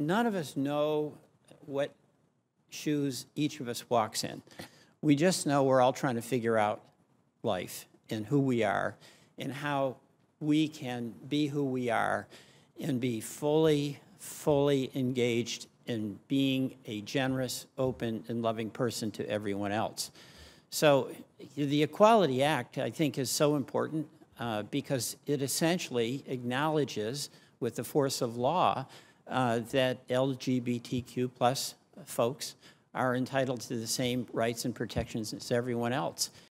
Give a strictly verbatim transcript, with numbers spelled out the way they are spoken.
none of us know what shoes each of us walks in. We just know we're all trying to figure out life and who we are and how we can be who we are and be fully, fully engaged in being a generous, open, and loving person to everyone else. So the Equality Act, I think, is so important uh, because it essentially acknowledges with the force of law uh, that L G B T Q plus folks are entitled to the same rights and protections as everyone else.